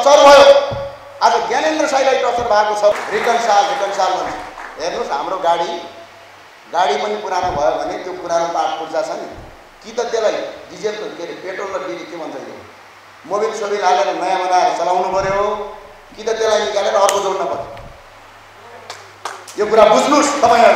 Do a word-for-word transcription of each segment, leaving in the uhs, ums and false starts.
Torture भयो। आज Gyanendra साईलाई torture भएको छ। रिकन्साल रिकन्साल भन्छ। हेर्नुहोस्, हाम्रो गाडी गाडी पनि पुरानो भयो भने त्यो पुरानो पार्ट पुर्जा छ नि, कि त त्यसलाई डिजेल के अरे पेट्रोल र डिजेल के भन्छ यो मोबिल सोबिल हालेर नयाँ बनाएर चलाउनु पर्यो, कि त त्यसलाई निकालेर अर्को जोड्न पर्यो। यो कुरा बुझ्नुहोस् तपाईँहरू।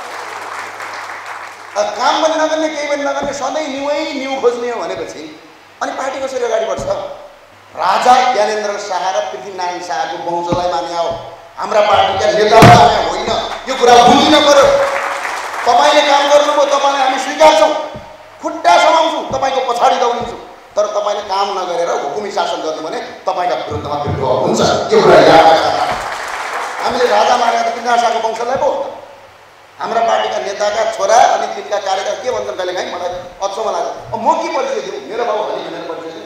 काम पनि नगर्ने, केही पनि नगर्ने, सधैँ न्युै न्यु खोज्ने हो भनेपछि अनि पार्टी कसरी अगाडि बढ्छ? राजा ज्ञानेन्द्र शाह र पृथ्वीनारायण शाहको वंशलाई माने हो, हाम्रा पार्टीका नेतालाई माने होइन। यो कुरा बुझ्नु पर्यो। तपाईँले काम गर्नुभयो, तपाईँलाई हामी स्वीकार्छौँ, खुट्टा समाउँछौँ, तपाईँको पछाडि दौडिन्छौँ, तर तपाईँले काम नगरेर हुकुमी शासन गर्नु भने तपाईँका विरुद्धमा विद्रोह हुन्छ। यो कुरा याद राख्नु। हामीले राजा मानेका त पृथ्वीनारायण शाहको वंशलाई पो हाम्रा पार्टीका नेताका छोरा अनि तिनका कार्यकर्ता के भन्छन् कहिले काहीँ मलाई अचम्म लाग्छ। म के परिचय दिउँ? मेरो बाबु हरि भनेर परिचय दिउँ?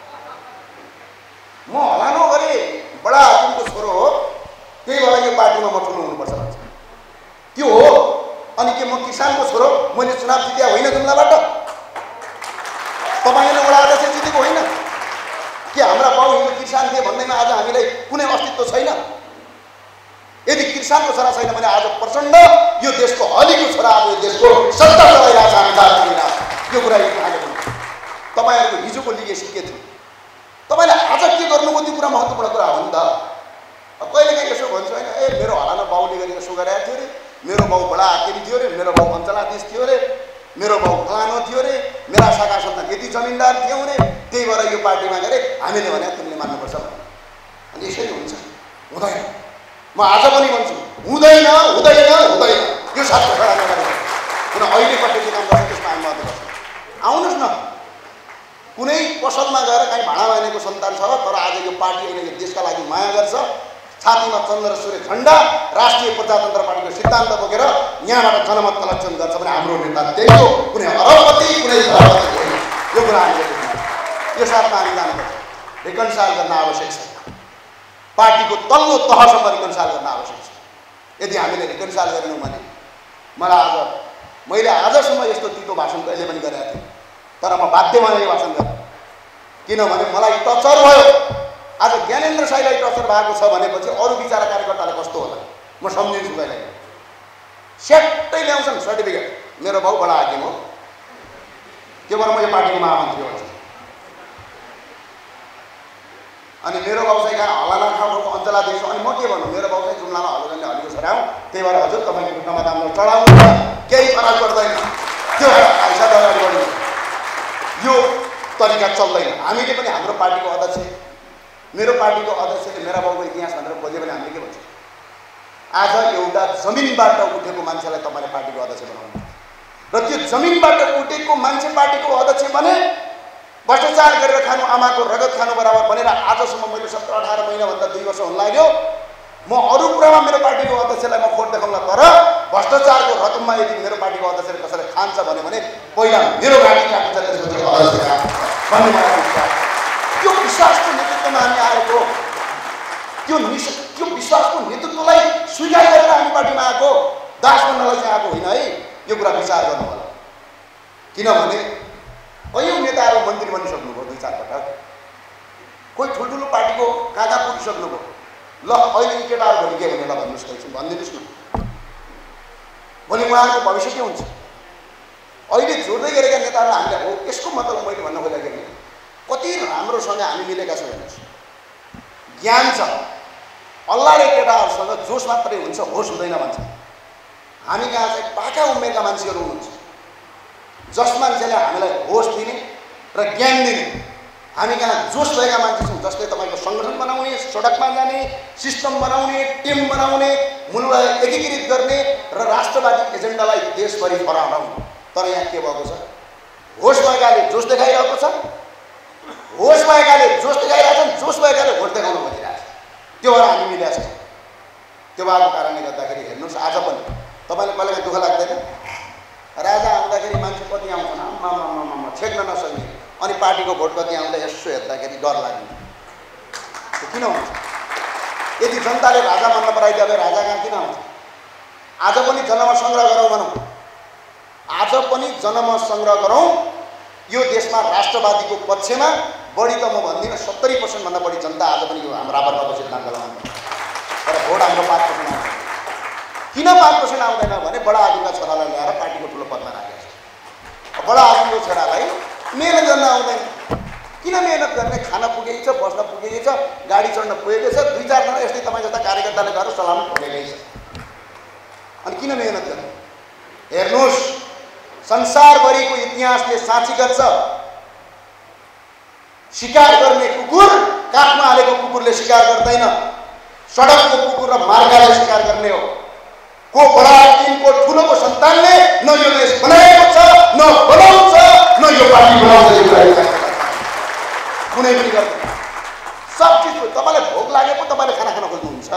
म हलानो गरे बडा हाकिमको छोरो हो, त्यही भएर यो पार्टीमा म ठुलो हुनुपर्छ भन्छ। त्यो हो। अनि के म किसानको छोरो, मैले चुनाव जित्या होइन जुम्लाबाट? तपाईँले वडा अध्यक्ष जितेको होइन के? हाम्रा बाउ हिन्दू किसान थिए भन्दैमा आज हामीलाई कुनै अस्तित्व छैन? यदि किसानको छोरा छैन भने आज प्रचण्ड यो देशको हलीको छोरा आज यो देशको सत्ता चलाइरहेको छ। हामी दाबी गरिरहेको यो कुरा तपाईँहरूको हिजोको लिगेसी के थियो? तपाईँले आज के गर्नुभयो त्यो कुरा महत्त्वपूर्ण कुरा हो नि त। कहिले काहीँ यसो भन्छ होइन, ए मेरो हलानो बाउले गरी यसो गरेको थियो अरे, मेरो बाउ बडा हाकिम थियो अरे, मेरो बाउ अञ्चलाधीश थियो अरे, मेरो बाउ फलानो थियो अरे, मेरा शाखा सन्तान यति जमिनदार थियो अरे, त्यही भएर यो पार्टीमा गरे हामीले भने तिमीले मान्नुपर्छ भने। अनि यसरी हुन्छ? हुँदैन। म आज पनि भन्छु, हुँदैन हुँदैन हुँदैन। यो साथको खडा नगरेर किन अहिले कसैले काम गर्छ त्यसमा हामी मद्दत गर्छौँ। आउनुहोस् न, कुनै पसलमा गएर कहीँ भाडा मानेको सन्तान छ तर आज यो पार्टी अहिले यो देशका लागि माया गर्छ, छातीमा चन्द्र सूर्य झन्डा राष्ट्रिय प्रजातन्त्र पार्टीको सिद्धान्त बोकेर यहाँबाट जनमत कलेक्सन गर्छ भने हाम्रो नेता त्यही हो, कुनै अरबपति कुनै धरपति होइन। यो कुरा हामीले यो साथमा हामी जानुपर्छ। रिकन्साइल गर्न आवश्यक छ। पार्टीको तल्लो तहसम्म रिकन्साइल गर्न आवश्यक छ। यदि हामीले रिकन्साइल गरेनौँ भने मलाई आज मैले आजसम्म यस्तो तितो भाषण कहिले पनि गरेको थिएँ, तर म बाध्य भएर यो भाषण गरेँ किनभने मलाई टचर भयो। आज ज्ञानेन्द्र साईलाई टचर भएको छ भनेपछि अरू बिचारा कार्यकर्तालाई कस्तो होला म सम्झिन्छु। कहिले स्याट्टै ल्याउँछन् सर्टिफिकेट, मेरो बाउ बडा हाकिम हो, त्यो भएर म यो पार्टीको महामन्त्री हो। अनि मेरो बाउ चाहिँ कहाँ हलाना ठाउँको अञ्चलाधीश हो, अनि म के भन्नु, मेरो बाउ चाहिँ जुम्लामा हलुजनले हलीको छोरा हो, त्यही भएर हजुर तपाईँको खुट्टामा दाम चढाउनु केही फरक पर्दैन। त्यो पैसा अगाडि बढ्नु यो तरिका चल्दैन। हामीले पनि हाम्रो पार्टीको अध्यक्ष, मेरो पार्टीको अध्यक्षले मेरा बाउको इतिहास भनेर खोज्यो भने हामीले के भन्छ? आज एउटा जमिनबाट उठेको मान्छेलाई तपाईँले पार्टीको अध्यक्ष बनाउनु र त्यो जमिनबाट उठेको मान्छे पार्टीको अध्यक्ष भने भ्रष्टाचार गरेर खानु, आमाको रगत खानु बराबर भनेर आजसम्म मैले सत्र अठार महिनाभन्दा दुई वर्ष हुन लाग्यो। म अरू कुरामा मेरो पार्टीको अध्यक्षलाई म खोट देखाउला, तर भ्रष्टाचारको रकममा यदि मेरो पार्टीको अध्यक्षले कसैले खान्छ भने भने पहिला मेरो गाडी काटिन्छ, त्यसपछि अध्यक्ष भन्ने मलाई विश्वास। त्यो विश्वासको नेतृत्वमा हामी आएको, त्यो निस त्यो विश्वासको नेतृत्वलाई स्वीकार गरेर हामी पार्टीमा आएको, दास बन्नलाई चाहिँ आएको होइन है। यो कुरा विचार गर्नु होला। किनभने कयौँ नेताहरू मन्त्री बनिसक्नुभयो दुई चार पटक, कोही ठुल्ठुलो पार्टीको कहाँ कहाँ पुगिसक्नुभयो। ल अहिले यी केटाहरू भोलि के भने ल भन्नुहोस्, एकछिन भनिदिनुहोस् न, भोलि उहाँहरूको भविष्य के हुन्छ? अहिले जोड्दै गरेका नेताहरूलाई हामीले हो यसको मतलब मैले भन्न खोजेको कति राम्रोसँग हामी मिलेका छौँ हेर्नुहोस्। ज्ञान छ, अल्लाहले केटाहरूसँग जोस मात्रै हुन्छ, होस हुँदैन भन्छ। हामी कहाँ चाहिँ पाका उमेरका मान्छेहरू हुनुहुन्छ जस मान्छेले हामीलाई होस दिने र ज्ञान दिने। हामी कहाँ जोस भएका मान्छे छौँ जसले तपाईँको सङ्गठन बनाउने, सडकमा जाने, सिस्टम बनाउने, टिम बनाउने, मुलुकलाई एकीकृत गर्ने र राष्ट्रवादी एजेन्डालाई देशभरि फहराउने। तर यहाँ के भएको छ? होस भएकाले जोस देखाइरहेको छ, होस भएकाले जोस देखाइरहेछन्, जोस भएकाले भोट देखाउन खोजिरहेछ। त्यो भएर हामी मिलेका छौँ। त्यो भएको कारणले गर्दाखेरि हेर्नुहोस्, आज पनि तपाईँले कहिलेकाहीँ दुःख लाग्दैन? राजा आउँदाखेरि मान्छे कति आउँछन्, आम्मामामा छेक्न नसक्ने, अनि पार्टीको भोट कति आउँदा यसो हेर्दाखेरि डर लाग्ने। किन हुन्छ? यदि जनताले राजा मान्न पराइदियो भने राजा कहाँ किन आउँछ? आज पनि जनमत सङ्ग्रह गरौँ भनौँ, आज पनि जनमत सङ्ग्रह गरौँ। यो देशमा राष्ट्रवादीको पक्षमा बढी त म भन्दिनँ सत्तरी पर्सेन्टभन्दा बढी जनता आज पनि यो हाम्रो रापरपाको सिद्धान्तलाई मान्छ। तर भोट हाम्रो पाँच पर्सेन्ट आउँछ। किन पाँच पर्सेन्ट आउँदैन भने बडा आदमीका छोरालाई ल्याएर पार्टीको ठुलो पदमा राखेको छ। बडा आदमीको छोरालाई मेहनत गर्न आउँदैन। किन मेहनत गर्ने? खाना पुगेकै छ, बस्न पुगेकै छ, गाडी चढ्न पुगेकै छ, दुई चारजना यस्तै तपाईँ जस्ता कार्यकर्ताले गएर सलाम पुगेकै छ। अनि किन मेहनत गर्ने? हेर्नुहोस्, संसारभरिको इतिहासले साँची गर्छ, शिकार गर्ने कुकुर काठमा हालेको कुकुरले शिकार गर्दैन, सडकको कुकुर र मार्गाले शिकार गर्ने हो। को बडा टिमको ठुलोको सन्तानले न यो देश बनाएको छ, न बनाउँछ, न यो पार्टी बनाउँछ, कुनै पनि गर्दैन। सब चिजको तपाईँलाई भोक लागे पो तपाईँले खाना खान खोज्नुहुन्छ।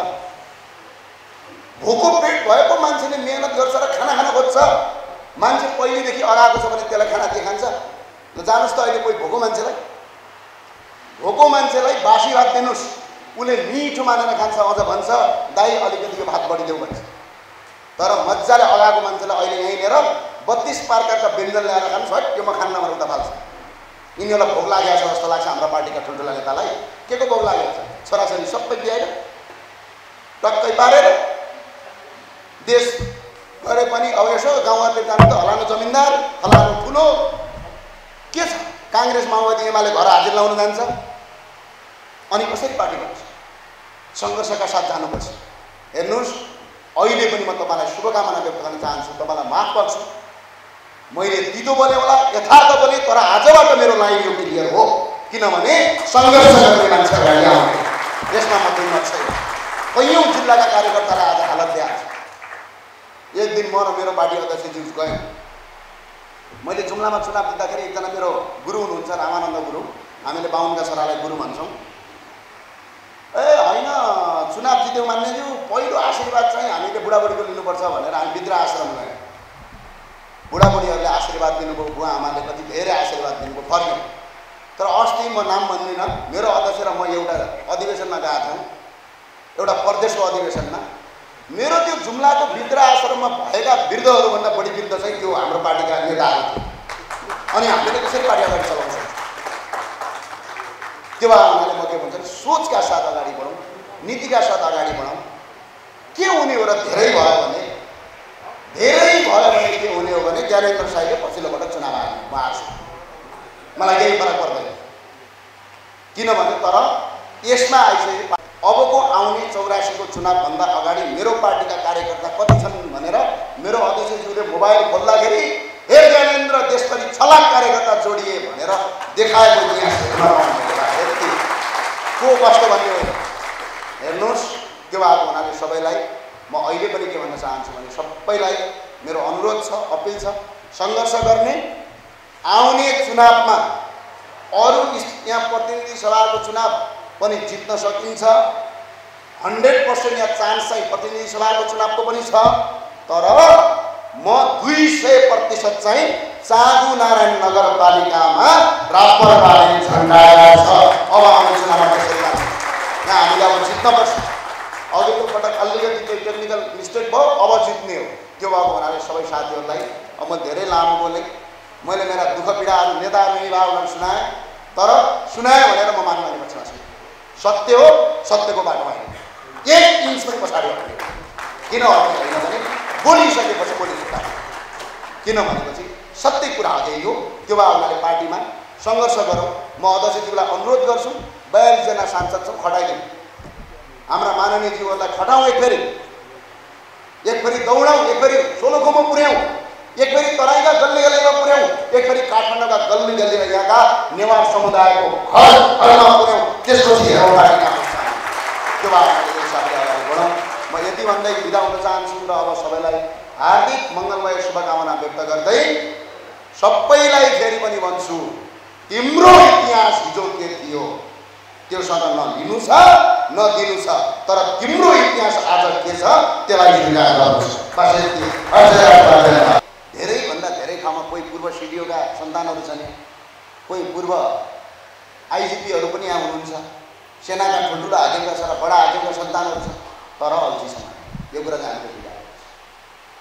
भोको पेट भएको मान्छेले मेहनत गर्छ र खाना खान खोज्छ। मान्छे पहिलेदेखि अगाएको छ भने त्यसलाई खाना के खान्छ? ल जानुहोस् त अहिले कोही भोको मान्छेलाई भोको मान्छेलाई बासी भात दिनुहोस्, उसले मिठो मानेर खान्छ, अझ भन्छ दाइ अलिकति यो भात बढिदेऊ भन्छ। तर मजाले अगाएको मान्छेलाई अहिले यहीँनिर बत्तीस प्रकारका व्यञ्जन ल्याएर खान्छ, है त्यो म खान्न भनेर उता फाल्छ। यिनीहरूलाई भोग लागेको छ जस्तो लाग्छ हाम्रा पार्टीका ठुल्ठुला नेतालाई। के को भोग लागेको छ? छोराछोरी सबै बिहाएर टक्कै पारेर देश गरे पनि अब यसो गाउँतिर जानु त हलानो जमिनदार, हलानो ठुलो के छ? काङ्ग्रेस माओवादी एमाले घर हाजिर लाउन जान्छ। अनि कसरी पार्टी बन्छ? सङ्घर्षका साथ जानुपर्छ। हेर्नुहोस्, अहिले पनि म तपाईँलाई शुभकामना व्यक्त गर्न चाहन्छु, तपाईँलाई माफ गर्छु, मैले दिदो बोले होला, यथार्थ बोले, तर आजबाट मेरो लाइन यो क्लियर हो। किनभने सङ्घर्ष गर्ने मान्छे अगाडि आउने, यसमा म दुईमत छैन। कैयौँ जिल्लाका कार्यकर्तालाई आज हालत दिएको छ। एक दिन म र मेरो पार्टी अध्यक्षज्यू गयौँ। मैले जुम्लामा चुनाव जित्दाखेरि एकजना मेरो गुरु हुनुहुन्छ, रामानन्द गुरु, हामीले बाहुनका छोरालाई गुरु भन्छौँ। ए होइन, चुनाव जित्यौँ मान्यज्यू, पहिलो आशीर्वाद चाहिँ हामीले बुढाबुढीको लिनुपर्छ भनेर हामी वृद्ध आश्रम गयौँ। बुढाबुढीहरूले आशीर्वाद दिनुभयो, बुवा आमाले कति धेरै आशीर्वाद दिनुभयो, फर्क्यो। तर अस्ति म नाम भन्दिनँ, मेरो अध्यक्ष र म एउटा अधिवेशनमा गएको थियौँ, एउटा प्रदेशको अधिवेशनमा। मेरो त्यो जुम्लाको वृद्ध आश्रममा भएका वृद्धहरूभन्दा बढी वृद्ध चाहिँ त्यो हाम्रो पार्टीका नेताहरू थिए। अनि हामीले कसरी पार्टी अगाडि चलाउँछ? त्यो भए उनीहरूले म के भन्छन्, सोचका साथ अगाडि बढौँ, नीतिका साथ अगाडि बढौँ। के हुने हो र धेरै भयो भने धेरै भयो भने के हुने हो भने ज्ञानेन्द्र साईले पछिल्लो पटक चुनाव हार्नु म आएको छु, मलाई केही फरक पर्दैन। किनभने तर यसमा आइसके अबको आउने चौरासीको चुनावभन्दा अगाडि मेरो पार्टीका कार्यकर्ता कति छन् भनेर मेरो अध्यक्षज्यूले मोबाइल खोल्दाखेरि हे ज्ञानेन्द्र देशभरि छलाक कार्यकर्ता जोडिए भनेर देखाएको यति को कस्तो भन्ने होइन। हेर्नुहोस्, त्यो भएको हुनाले सबैलाई म अहिले पनि के भन्न चाहन्छु भने सबैलाई मेरो अनुरोध छ, अपिल छ, सङ्घर्ष गर्ने। आउने चुनावमा अरू यहाँ प्रतिनिधि सभाको चुनाव पनि जित्न सकिन्छ। हन्ड्रेड पर्सेन्ट यहाँ चान्स चाहिँ प्रतिनिधि सभाको चुनावको पनि छ। तर म दुई सय प्रतिशत चाहिँ चाँगु नारायण नगरपालिकामा रापरपाले झन्डाएको छ। अब आउने चुनावमा त्यसरी लाग्छ, यहाँ हामीले अब जित्नुपर्छ। अघिल्लो पटक अलिकति त्यो टेक्निकल मिस्टेक भयो, अब जित्ने हो। त्यो भएको हुनाले सबै साथीहरूलाई अब म धेरै लामो बोलेँ, मैले मेरा दुःख पीडाहरू नेताहरू निभाउन सुनाएँ। तर सुनाएँ भनेर म मान्नु पर्ने पक्षमा छु। सत्य हो, सत्यको बाटो होइन, एक इन्च पनि पछाडि हट्ने किन हट्ने होइन भने बोलिसकेपछि बोली छुट्टा। किन भनेपछि सत्य कुरा यही हो। त्यो भए उनीहरूले पार्टीमा सङ्घर्ष गरौँ। म अध्यक्षज्यूलाई अनुरोध गर्छु, बयालिसजना सांसद छौँ, खटाइदिउँ। हाम्रा माननीय ज्यूहरूलाई खटाउँ, एक फेरि एक फेरि दौडाउँ, एक फेरि सोलुखुम्बु पुर्याउँ, एक फेरि तराईका गल्ली गल्लीमा पुर्याउँ, एक फेरि काठमाडौँका गल्ली गल्लीमा यहाँका नेवार समुदायको घर घरमा पुर्याउँ। त्यसपछि हेरौँ पार्टी कहाँ पुग्छ। त्यो भए हामीले हिसाबले अगाडि बढौँ। म यति भन्दै बिदा हुन चाहन्छु र अब सबैलाई हार्दिक मङ्गलमय शुभकामना व्यक्त गर्दै सबैलाई फेरि पनि भन्छु, तिम्रो इतिहास हिजो के थियो त्योसँग न लिनु छ न दिनु छ, तर तिम्रो इतिहास आज के छ त्यसलाई स्वीकार गर्नुहोस्। धेरैभन्दा धेरै ठाउँमा कोही पूर्व सिडिओका सन्तानहरू छन्, कोही पूर्व आइजिपीहरू पनि यहाँ हुनुहुन्छ, सेनाका ठुल्ठुला हाकिमका छोरा बडा हाकिमका सन्तानहरू छन्। तर अल्छीसँग यो कुरा चाहिँ हामीले स्वीकार गर्छ।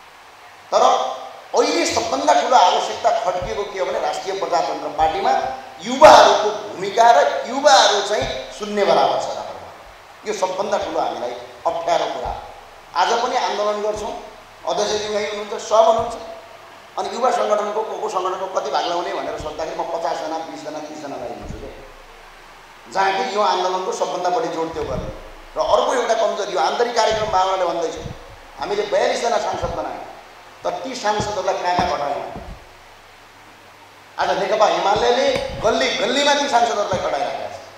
तर अहिले सबभन्दा ठुलो आवश्यकता खड्किएको के हो भने राष्ट्रिय प्रजातन्त्र पार्टीमा युवाहरूको भूमिका र युवाहरू चाहिँ शून्य बराबर छ रापरमा। यो सबभन्दा ठुलो हामीलाई अप्ठ्यारो कुरा। आज पनि आन्दोलन गर्छौँ, अध्यक्षजी यहीँ हुनुहुन्छ, सब हुनुहुन्छ, अनि युवा सङ्गठनको को को सङ्गठनको कति भाग लगाउने भनेर सोद्धाखेरि म पचासजना बिसजना तिसजनालाई हुन्छु क्या, जहाँ कि यो आन्दोलनको सबभन्दा बढी जोड त्यो गर्ने। र अर्को एउटा कमजोरी यो आन्तरिक कार्यक्रम भावनाले भन्दैछु, हामीले बयालिसजना सांसद बनायौँ, तर ती सांसदहरूलाई कहाँ कहाँ घटायौँ। आज नेकपा एमाले गल्ली गल्लीमा ती सांसदहरूलाई घटाइराखेका छ।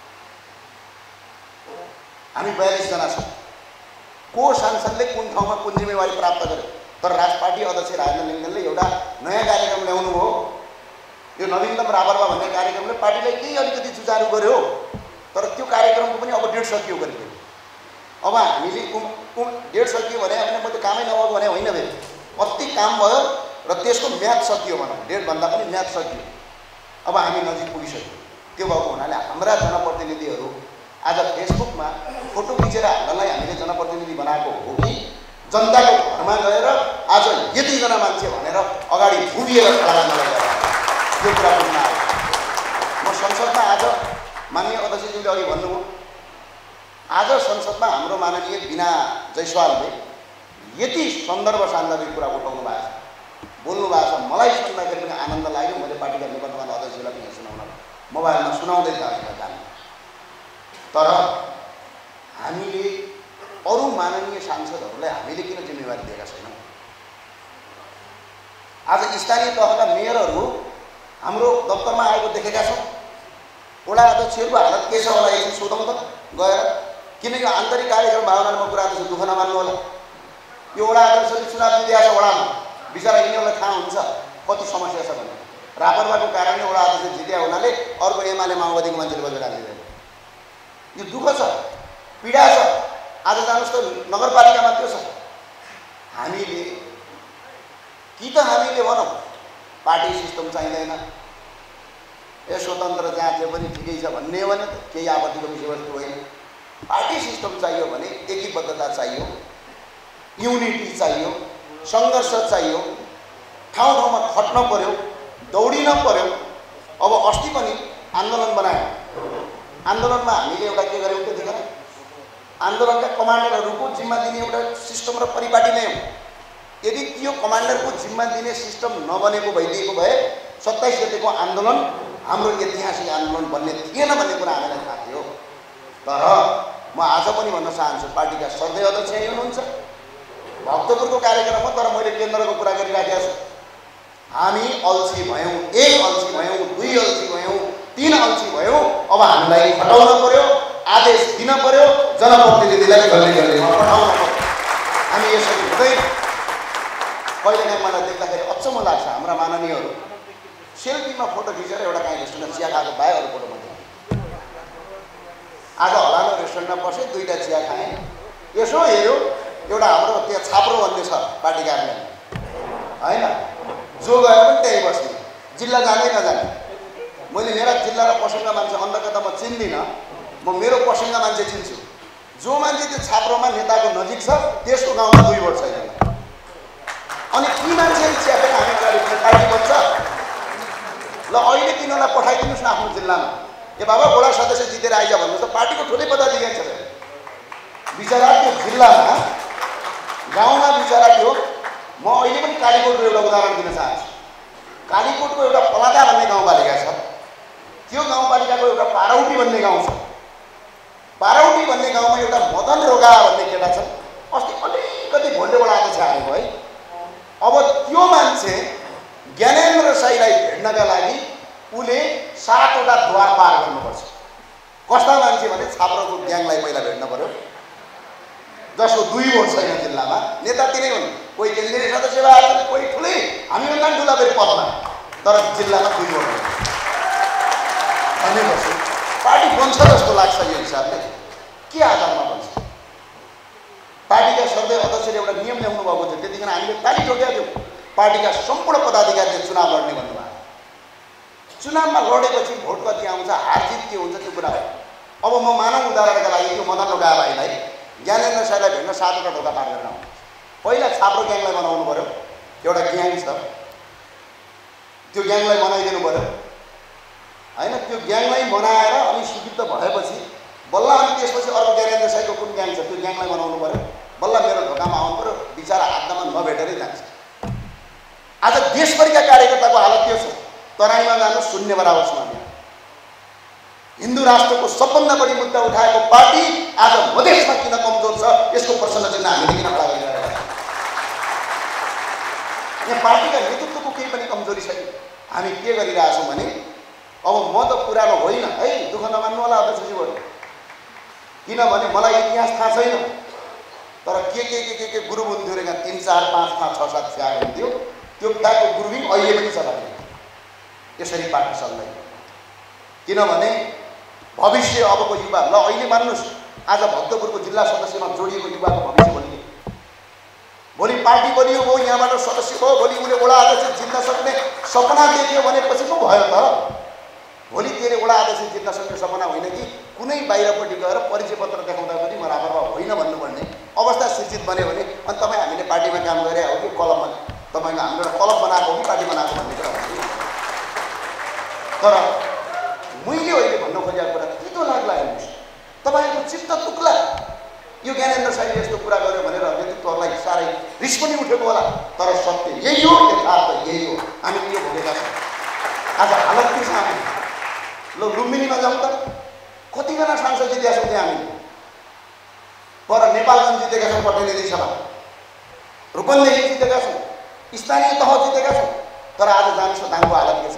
हामी बयालिसजना छौँ, को सांसदले कुन ठाउँमा कुन जिम्मेवारी प्राप्त गर्यो। तर राज पार्टी अध्यक्ष राजेन्द्र लिङ्गदेनले एउटा नयाँ कार्यक्रम ल्याउनु हो, यो नवीनतम रापरपा भन्ने कार्यक्रमले पार्टीलाई केही अलिकति सुचारू गर्यो, तर त्यो कार्यक्रमको पनि अब डेट सकियो गरिदियो। अब हामीले डेट सकियो भने अब म त कामै नभएको भने होइन, फेरि कति काम भयो र त्यसको म्याद सकियो भनौँ, डेटभन्दा पनि म्याद सकियो। अब हामी नजिक पुगिसक्यो। त्यो भएको हुनाले हाम्रा जनप्रतिनिधिहरू आज फेसबुकमा फोटो खिचेर हाल्नलाई हामीले जनप्रतिनिधि बनाएको हो कि जनताको घरमा गएर आज यतिजना मान्छे भनेर अगाडि उभिएर खडा गर्न गएर यो कुरा बुझ्न आयो। म संसदमा आज माननीय अध्यक्षज्यूले अघि भन्नुभयो, आज संसदमा हाम्रो माननीय बिना जयसवालले यति सन्दर्भ सान्दर्भिक कुरा उठाउनु भएको छ, बोल्नु भएको छ, मलाई सुन्दाखेरि पनि आनन्द लाग्यो। मैले पार्टीका निवर्तमान अध्यक्षलाई पनि सुनाउन मोबाइलमा सुनाउँदै जाने जाने तर हामीले अरू माननीय सांसदहरूलाई हामीले किन जिम्मेवारी दिएका छैनौँ। आज स्थानीय तहका मेयरहरू हाम्रो दफ्तरमा आएको देखेका छौँ। वडा अध्यक्षहरूको हालत के छ होला एकछिन सोधौँ त गएर, किनकि आन्तरिक कार्यक्रम भावनामा कुरा गर्छु, दुःख नमान्नु होला। यो वडा अध्यक्षले चुनाव जितेको छ वडामा, बिचरा यिनीहरूलाई थाहा हुन्छ कति समस्या छ भने। रापरपाको कारणले वडा अध्यक्ष जित्या हुनाले अर्को एमाले माओवादीको मान्छेले बजेर राखिदिँदैन। यो दुःख छ, पीडा छ। आज जानुहोस् त नगरपालिकामा त्यो छ। हामीले कि त हामीले भनौँ पार्टी सिस्टम चाहिँदैन, ए स्वतन्त्र जाँचे पनि ठिकै छ भन्ने हो भने केही आपत्तिको विषयवस्तु होइन। पार्टी सिस्टम चाहियो भने एकीबद्धता चाहियो, युनिटी चाहियो, सङ्घर्ष चाहियो, ठाउँ ठाउँमा खट्न पर्यो, दौडिन पर्यो। अब अस्ति पनि आन्दोलन बनायौँ। आन्दोलनमा हामीले एउटा के गर्यौँ त्यो देखेन, आन्दोलनका कमान्डरहरूको जिम्मा दिने एउटा सिस्टम र परिपाटी ल्यायौँ। यदि त्यो कमान्डरको जिम्मा दिने सिस्टम नबनेको भइदिएको भए सत्ताइस गतेको आन्दोलन हाम्रो ऐतिहासिक आन्दोलन बन्ने थिएन भन्ने कुरा हामीलाई थाहा थियो। तर म आज पनि भन्न चाहन्छु, पार्टीका सधैँ अध्यक्ष यही हुनुहुन्छ भक्तपुरको कार्यक्रममा, तर मैले केन्द्रको कुरा गरिराखेको छु। हामी अल्छी भयौँ, एक अल्छी भयौँ, दुई अल्छी भयौँ, तीन अल्छी भयौँ। अब हामीलाई हटाउन पर्यो, आदेश दिन पर्यो, जनप्रतिनिधिलाई गल्ली गल्लीमा पठाउन पर्यो। हामी यसरी हुँदैन। कहिलेकाहीँ मलाई देख्दाखेरि अचम्म लाग्छ, हाम्रा माननीयहरू सेल्फीमा फोटो खिचेर एउटा काहीँ रेस्टुरेन्टमा चिया खाएको बाहेक अरू फोटो मात्रै। आज हलानो रेस्टुरेन्टमा बसेँ, दुईवटा चिया खाएँ, यसो हेऱ्यो एउटा हाम्रो त्यहाँ छाप्रो भन्ने छ पार्टी कार्यालय होइन, जो गएर पनि त्यहीँ बस्ने, जिल्ला जाँदै नजाने। मैले मेरा जिल्ला र पश्चिमका मान्छे अन्तर्गत म चिन्दिनँ, म मेरो पश्चिमका मान्छे चिन्छु। जो मान्छे त्यो छाप्रोमा नेताको नजिक छ त्यसको गाउँमा दुई भोट छैन। अनि ती मान्छे च्यापेर हामी पार्टी बन्छ। ल अहिले तिनीहरूलाई पठाइदिनुहोस् न आफ्नो जिल्लामा, ए बाबा वडा सदस्य जितेर आइज भन्नुहोस् त, पार्टीको ठुलै पदाधिकारी छ बिचरा त्यो जिल्लामा गाउँमा बिचरा थियो। म अहिले पनि कालीकोटको एउटा उदाहरण दिन चाहन्छु। कालीकोटको एउटा पलादा भन्ने गाउँपालिका छ, त्यो गाउँपालिकाको एउटा पारौटी भन्ने गाउँ छ। पारौटी भन्ने गाउँमा एउटा मदन रोगा भन्ने केटा छ। अस्ति अलिकति भोल्टेबाट आएको छ आएको है। अब त्यो मान्छे ज्ञानेन्द्र साईलाई भेट्नका लागि उसले सातवटा द्वार पार गर्नुपर्छ। कस्ता मान्छे भने छाप्रोको ग्याङलाई पहिला भेट्न पर्यो, जसको दुई भोट छैन जिल्लामा। नेता तिनै हुन्, कोही केन्द्रीय सदस्य भए, कोही ठुलै हामीभन्दा पनि ठुला फेरि पदमा, तर जिल्लामा दुई भोट भनेपछि पार्टी बन्छ जस्तो लाग्छ। यो हिसाबले के आधारमा बन्छ? पार्टीका सधैँ अध्यक्षले एउटा नियम ल्याउनु भएको थियो, त्यतिखेर हामीले ताली ठोकेका थियौँ। पार्टीका सम्पूर्ण पदाधिकारीले चुनाव लड्ने भन्नुभयो। चुनावमा लडेपछि भोट कति आउँछ, हार जित के हुन्छ त्यो कुरा हो। अब म मानव उदाहरणका लागि त्यो मदन रोगा भाइलाई ज्ञानेन्द्र साईलाई भेट्न सातवटा ढोका पार गरेर आउँछ। पहिला छाप्रो ग्याङलाई बनाउनु पर्यो, एउटा ग्याङ छ, त्यो ग्याङलाई बनाइदिनु पर्यो। होइन त्यो ग्याङलाई बनाएर अनि सुविध भएपछि बल्ल अनि त्यसपछि अर्को ज्ञानेन्द्र साईको कुन ग्याङ छ त्यो ग्याङलाई बनाउनु पर्यो, बल्ल मेरो ढोकामा आउनु पर्यो, बिचरा हातमा नभेटेरै जान्छ। आज देशभरिका कार्यकर्ताको हालत के छ? तराईमा जानु शून्य बराबर छ। हिन्दू राष्ट्रको सबभन्दा बढी मुद्दा उठाएको पार्टी आज मधेसमा किन कमजोर छ, यसको प्रश्न चिन्ह हामीले किन खडा गरिरहेका छौँ? यहाँ पार्टीका नेतृत्वको केही पनि कमजोरी छैन। हामी के गरिरहेछौँ भने अब म त पुरानो होइन है, दुःख नमान्नु होला अध्यक्षज्यूहरू, किनभने मलाई इतिहास थाहा छैन, तर के के के के के गुरु हुन्थ्यो रे, तीन चार पाँच पाँच छ सात फ्याग हुन्थ्यो, त्यो फ्यागको गुरुबिङ अहिले पनि छ। यसरी पार्टी चल्दैन, किनभने भविष्य अबको युवा, ल अहिले मान्नुहोस् आज भक्तपुरको जिल्ला सदस्यमा जोडिएको युवाको भविष्य बनियो, भोलि पार्टी बनियो हो, यहाँबाट सदस्य भयो, भोलि उसले वडा अध्यक्ष जित्न सक्ने सपना देख्यो भनेपछि पो भयो त। भोलि तेरे वडा अध्यक्ष जित्न सक्ने सपना होइन कि कुनै बाहिरपट्टि गएर परिचय पत्र देखाउँदा पनि म रापरमा होइन भन्नुपर्ने अवस्था सृजित बन्यो भने अनि तपाईँ हामीले पार्टीमा काम गरे हो कि कलममा तपाईँको हाम्रो एउटा कलम बनाएको हो कि पार्टी बनाएको भन्ने कुरा हुन्छ। तर मैले अहिले भन्न खोजेको कुरा तितो लाग्ला, हेर्नुहोस् तपाईँको चित्त दुख्ला, यो ज्ञानेन्द्र साईले यस्तो कुरा गर्यो भनेर नेतृत्वहरूलाई साह्रै रिस पनि उठेको होला, तर सत्य यही हो, यथार्थ यही हो। हामीले यो भोगेका छौँ। आज हालत के छ? हामी ल लुम्बिनीमा जाउँ त, कतिजना सांसद जितेका छौँ त्यहाँ हामीले, पर नेपालगञ्ज जितेका छौँ, प्रतिनिधि सभा रूपन्देही जितेका छौँ, स्थानीय तह जितेका छौँ, तर आज जान्छ दाङको हालत के छ?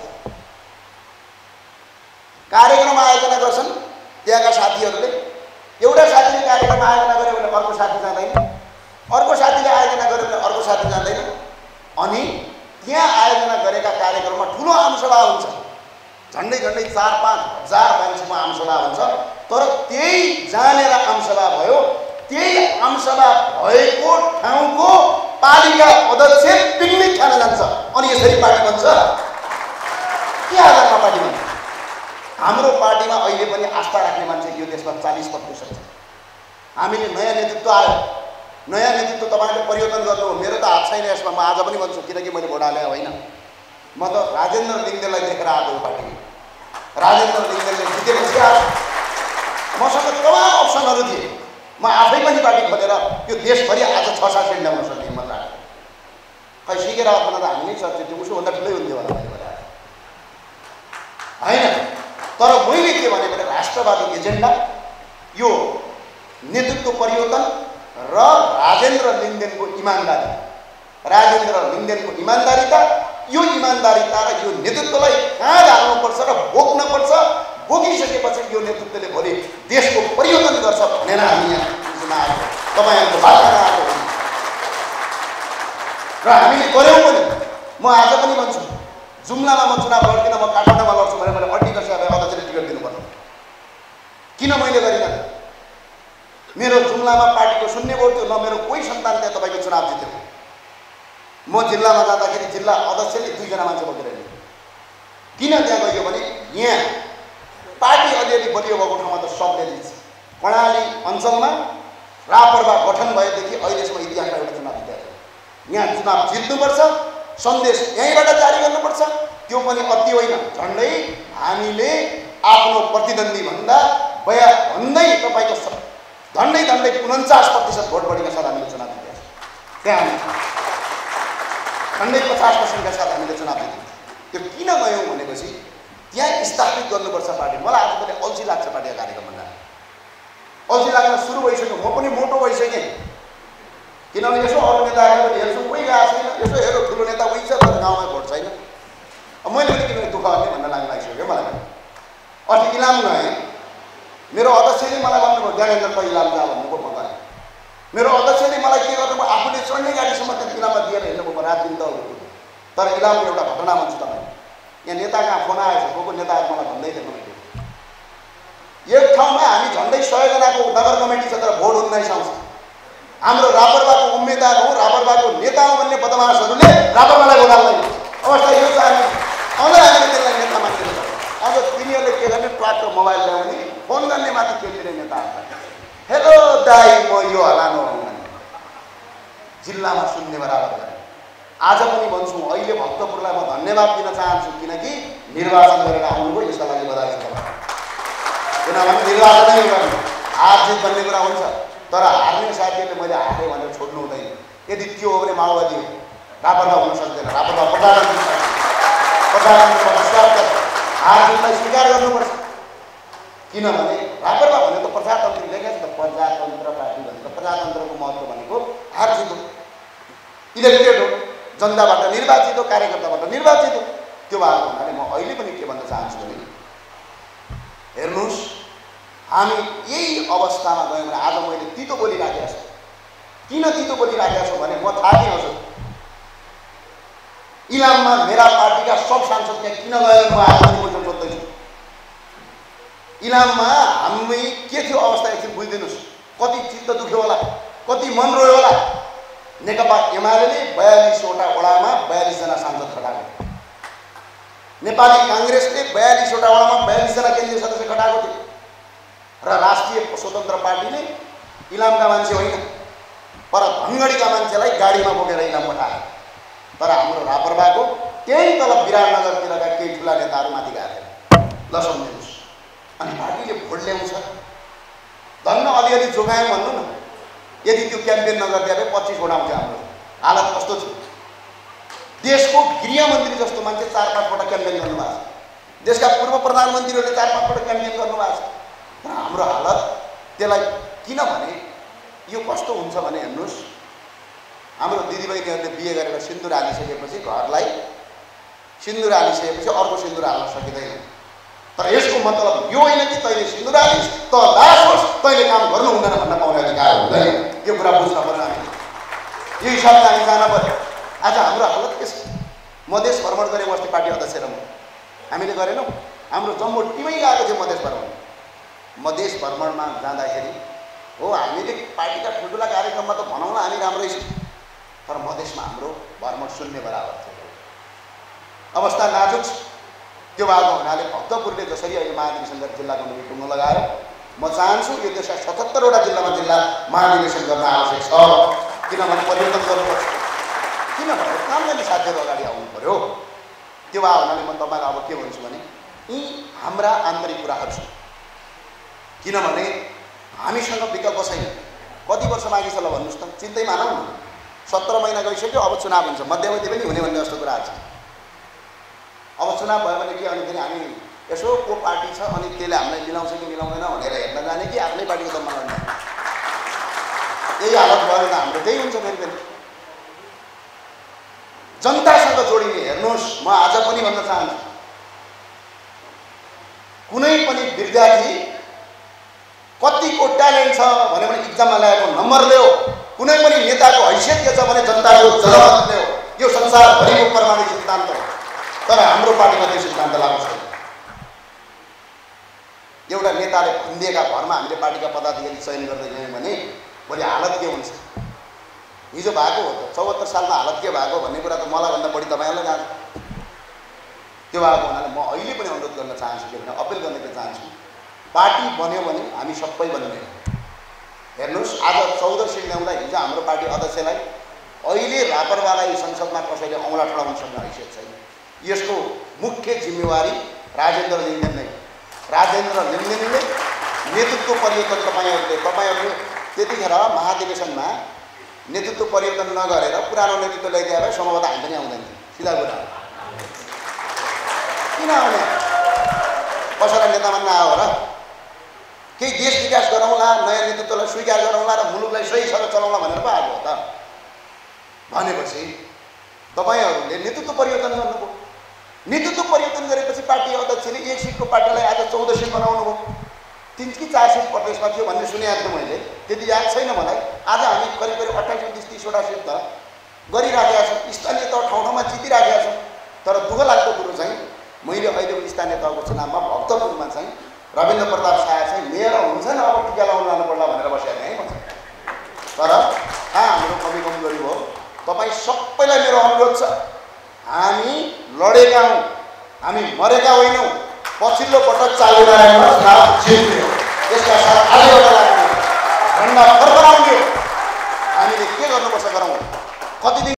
कार्यक्रम आयोजना गर्छन् त्यहाँका साथीहरूले, एउटा साथीले कार्यक्रम आयोजना गर्यो भने अर्को साथी जाँदैन, अर्को साथीले आयोजना गर्यो भने अर्को साथी जाँदैन, अनि त्यहाँ आयोजना गरेका कार्यक्रममा ठुलो आमसभा हुन्छ, झन्डै झन्डै चार पाँच हजार मान्छेको आमसभा हुन्छ, तर त्यही जानेर आमसभा भयो, त्यही आमसभा भएको ठाउँको पालिका अध्यक्ष पिकनिक खान जान्छ, अनि यसरी पार्टी बन्छ। के आधारमा पार्टी बन्छ? हाम्रो पार्टीमा अहिले पनि आस्था राख्ने मान्छे यो देशमा चालीस प्रतिशत छ। हामीले नयाँ नेतृत्व आयो, नयाँ नेतृत्व तपाईँले परिवर्तन गर्नु हो, मेरो त हात छैन यसमा, म आज पनि भन्छु, किनकि मैले भोट हाले होइन, म त राजेन्द्र लिङ्गदेनलाई देखेर आएको यो पार्टीमा। राजेन्द्र लिङ्गदेनले जितेपछि आएको, मसँग तमाम अप्सनहरू थिए, म आफै पनि पार्टी खोलेर यो देशभरि आज छ सात सेट ल्याउन सक्ने हिम्मत राखेँ। खै सिकेर आउन त हामी नै सक्छ, त्यो उसोभन्दा ठुलै हुन्थ्यो होला मैले बताएर होइन। तर मैले के भने भने राष्ट्रवादी एजेन्डा, यो नेतृत्व परिवर्तन र राजेन्द्र लिङ्गदेनको इमान्दारी, राजेन्द्र लिङ्गदेनको इमान्दारिता, यो इमान्दारिता र यो नेतृत्वलाई कहाँ हाल्नुपर्छ र बोक्नुपर्छ, बोकिसकेपछि यो नेतृत्वले भोलि देशको परिवर्तन गर्छ भनेर हामी यहाँ आएको, तपाईँहरूको बाटोमा आएको र हामीले गऱ्यौँ पनि। म आज पनि भन्छु, जुम्लामा म चुनाव लड्दिनँ, म काठमाडौँमा लड्छु भने मैले अड्डी साहबलाई अध्यक्षले टिकट दिनुपर्छ। किन मैले गरिनँ? मेरो जुम्लामा पार्टीको शून्य भोट थियो, न मेरो कोही सन्तान त्यहाँ तपाईँको चुनाव जित्यो। म जिल्लामा जाँदाखेरि जिल्ला अध्यक्षले दुईजना मान्छे बोकेर हिँड्यो। किन त्यहाँ गयो भने यहाँ पार्टी अलिअलि बलियो भएको ठाउँमा त सबले जित्छ। कर्णाली अञ्चलमा रापरवा गठन भएदेखि अहिलेसम्म इतिहासमा एउटा चुनाव जितेको छ। यहाँ चुनाव जित्नुपर्छ, सन्देश यहीँबाट जारी गर्नुपर्छ, त्यो पनि अति होइन, झन्डै हामीले आफ्नो प्रतिद्वन्द्वीभन्दा बया भन्दै तपाईँको झन्डै झन्डै उन्चास प्रतिशत भोट बढीका साथ हामीले चुनाव जितेका छौँ। त्यहाँ झन्डै पचास पर्सेन्टका साथ हामीले चुनाव जित्यौँ। त्यो किन गयौँ भनेपछि त्यहाँ स्थापित गर्नुपर्छ पार्टी। मलाई आज पनि अल्छी लाग्छ पार्टीको कार्यक्रम भन्दा, अल्छी लाग्न सुरु भइसक्यो, म पनि मोटो भइसकेँ, किनभने यसो अरू नेताहरू पनि हेर्छु, कोही गएको छैन, यसो हेर्नु ठुलो नेता उही छ तर गाउँमा भोट छैन। मैले पनि किनभने दुःख गर्ने भन्न लाग्न लागिसक्यो मलाई पनि। अस्ति इलाम गएँ, मेरो अध्यक्षले मलाई भन्नुभयो ज्ञानेन्द्र त इलाम जा भन्नुभयो, म गएँ। मेरो अध्यक्षले मलाई के गर्नुभयो, आफूले चढ्ने गाडीसम्म त्यो इलाममा दिएर हिँड्नुभयो, म रात दिन त। तर इलामको एउटा घटना भन्छु तपाईँ, यहाँ नेता कहाँ फोन आएछ, को को नेताहरू मलाई भन्दै थियो मैले, एक ठाउँमा हामी झन्डै सयजनाको नगर कमिटी छ तर भोट उन्नाइस आउँछ। हाम्रो रापरवाको उम्मेदवार हो, रापरवाको नेता हो भन्ने बदमासहरूले रापरवालाई भोट हाल्दैन। अवस्था यो छ। हामी अझ हामीले त्यसलाई नेता मान्छेले अझ तिनीहरूले के गर्ने, ट्वाटको मोबाइल ल्याउने, फोन गर्ने माथि केन्द्रीय नेताहरूलाई, हेलो दाई म यो हलानु जिल्लामा शून्य बराबर गरेँ। आज पनि भन्छु, अहिले भक्तपुरलाई म धन्यवाद दिन चाहन्छु किनकि निर्वाचन गरेर आउनुभयो, यसका लागि बधाई छ। किनभने निर्वाचनै गर्नु हार जित भन्ने कुरा हुन्छ, तर हार्ने साथीहरूले मैले हारेँ भनेर छोड्नु हुँदैन। यदि त्यो हो भने माओवादी हो, रापरपा हुन सक्दैन। रापरपा प्रजातन्त्र प्रजातन्त्र विश्वास हार जितलाई स्वीकार गर्नुपर्छ। किनभने रापरपा भनेको प्रजातन्त्र लेखेको छ, प्रजातन्त्र पार्टी भनेको प्रजातन्त्रको महत्त्व भनेको हार जित हो, इलेक्टेड हो, जनताबाट निर्वाचित हो, कार्यकर्ताबाट निर्वाचित हो। त्यो भएको हुनाले म अहिले पनि के भन्न चाहन्छु भने हेर्नुहोस्, हामी यही अवस्थामा गयौँ भने आज मैले तितो बोलिराखेको छु। किन तितो बोलिराखेको छु भने म थाहा थिएँ हजुर, इलाममा मेरा पार्टीका सब सांसद त्यहाँ किन गएर म आज पनि क्वेसन सोध्दैछु। इलाममा हामी के थियो अवस्था एकछिन बुझिदिनुहोस्। कति चित्त दुख्यो होला, कति मन रोयो होला। नेकपा एमाले बयालिसवटा वडामा बयालिसजना सांसद खटाएको थियो। नेपाली काङ्ग्रेसले बयालिसवटा वडामा बयालिसजना केन्द्रीय सदस्य खटाएको थियो र राष्ट्रिय स्वतन्त्र पार्टीले इलामका मान्छे होइन पर भङ्गडीका मान्छेलाई गाडीमा बोकेर इलाम पठायो। तर हाम्रो रापरपाको त्यही तल विराटनगरतिरका केही ठुला नेताहरू माथि गएको ल सम्झिनुहोस्। अनि पार्टीले भोट ल्याउँछ, धन्न अलिअलि जोगायौँ भन्नु न। यदि त्यो क्याम्पेन नगरिदिए भए पच्चिसवटा आउँछ। हाम्रो हालत कस्तो छ? देशको गृहमन्त्री जस्तो मान्छे चार पाँचवटा क्याम्पेन गर्नुभएको छ, देशका पूर्व प्रधानमन्त्रीहरूले चार पाँचवटा क्याम्पेन गर्नुभएको छ। तर हाम्रो हालत त्यसलाई किनभने यो कस्तो हुन्छ भने हेर्नुहोस्, हाम्रो दिदीबहिनीहरूले बिहे गरेर सिन्दुर हालिसकेपछि घरलाई सिन्दुर हालिसकेपछि अर्को सिन्दुर हाल्न सकिँदैन। तर यसको मतलब यो होइन कि तैँले सिन्दुर हालिस् त दास होस्, तैँले काम गर्नु हुँदैन भन्न पाउने अधिकार हुँदैन। यो कुरा बुझ्न पर्छ। हामीले यो हिसाबले हामी जान पर्यो। आज हाम्रो हालत के छ? मधेस भ्रमण गरेँ अस्ति पार्टी अध्यक्ष र म, हामीले गरेनौँ। हाम्रो जम्मू टिमै गएको थियो मधेस भ्रमण। मधेस भ्रमणमा जाँदाखेरि हो हामीले पार्टीका ठुल्ठुला कार्यक्रममा त भनौँ न हामी राम्रै छौँ, तर मधेसमा हाम्रो भ्रमण शून्य बराबर थियो। अवस्था नाजुक छ। त्यो भएको हुनाले भक्तपुरले जसरी अहिले महाधिवेशन गरेर जिल्ला कमिटी टुङ्गो लगायो, म चाहन्छु यो देशका सतहत्तरवटा जिल्लामा जिल्ला महाधिवेशन गर्न आवश्यक छ। किनभने परिवर्तन गर्नुपर्छ। किनभने काम गर्ने साथीहरू अगाडि आउनु पर्यो। त्यो भएको हुनाले म तपाईँलाई अब के भन्छु भने यी हाम्रा आन्तरिक कुराहरू छन्। किनभने हामीसँग विकल्प छैन। कति वर्ष बाँकी छ ल भन्नुहोस् त? चिन्तै मानौँ न, सत्र महिना गइसक्यो, अब चुनाव हुन्छ, मध्यवधि पनि हुने भन्ने जस्तो कुरा छ। अब चुनाव भयो भने के अनि फेरि हामी यसो को पार्टी छ अनि त्यसले हामीलाई मिलाउँछ कि मिलाउँदैन भनेर हेर्न जाने कि आफ्नै पार्टीको दममा गर्ने? यही हालत भयो भने हाम्रो त्यही हुन्छ फेरि फेरि। जनतासँग जोडिने हेर्नुहोस्, म आज पनि भन्न चाहन्छु, कुनै पनि विद्यार्थी कतिको ट्यालेन्ट छ भन्यो भने इक्जाममा ल्याएको नम्बर ल्यायो, कुनै पनि नेताको हैसियत के छ भने जनताको जनमत ल्यायो। यो संसारभरिको प्रमाणित सिद्धान्त हो। तर हाम्रो पार्टीमा त्यो सिद्धान्त लागू छैन। एउटा नेताले भनिदिएका भरमा हामीले पार्टीका पदाधिकारी चयन गर्दै गयौँ भने भोलि हालत के हुन्छ? हिजो भएको हो त चौहत्तर सालमा हालत के भएको भन्ने कुरा त मलाई भन्दा बढी तपाईँहरूलाई जान्छ। त्यो भएको हुनाले म अहिले पनि अनुरोध गर्न चाहन्छु, के भने अपिल गर्न के चाहन्छु, पार्टी बन्यो भने हामी सबै बन्ने। हेर्नुहोस्, आज चौध सिट ल्याउँदा हिजो हाम्रो पार्टी अध्यक्षलाई अहिले रापरवालाई संसदमा कसैले औँला ठडाउन सक्ने हैसियत छैन। यसको मुख्य जिम्मेवारी राजेन्द्र लिङ्गदेन नै। राजेन्द्र लिङ्गदेनले नेतृत्व परिवर्तन तपाईँहरूले तपाईँहरूले त्यतिखेर महाधिवेशनमा नेतृत्व परिवर्तन नगरेर पुरानो नेतृत्व ल्याइदिए भए सम्भवतः हामी पनि आउँदैन थियो। सिधा कुरा किन आउने? कसैलाई नेता मान्न आयो र? केही देश विकास गरौँला, नयाँ नेतृत्वलाई स्वीकार गरौँला र मुलुकलाई सही सर चलाउँला भनेर पो आएको हो त। भनेपछि तपाईँहरूले नेतृत्व परिवर्तन गर्नुभयो। नेतृत्व परिवर्तन गरेपछि पार्टी अध्यक्षले एक सिटको पार्टीलाई आज चौध सिट बनाउनु भयो। तिन कि चार सिट प्रदेशमा थियो भन्ने सुनेको थिएँ मैले, त्यति याद छैन मलाई। आज हामी करिब करिब अट्ठाइस उन्तिस तिसवटा सिट त गरिराखेका छौँ, स्थानीय तह ठाउँ ठाउँमा जितिराखेका छौँ। तर दुःख लाग्दो कुरो चाहिँ मैले अहिलेको स्थानीय तहको चुनावमा भक्तपुरमा चाहिँ रविन्द्र प्रताप शाह चाहिँ मेयर हुन्छ न, अब टिका लगाउनु लानु पर्ला भनेर बसेको थिएँ है म। तर कहाँ हाम्रो कमी कमजोरी भयो? तपाईँ सबैलाई मेरो अनुरोध छ, हामी लडेका हौँ, हामी मरेका होइनौँ। पछिल्लो पटक चालुमा जित्यो, यसका साथ आजबाट लाग्ने झन्डा फर्काउने हामीले के गर्नुपर्छ गरौँ। कति दिन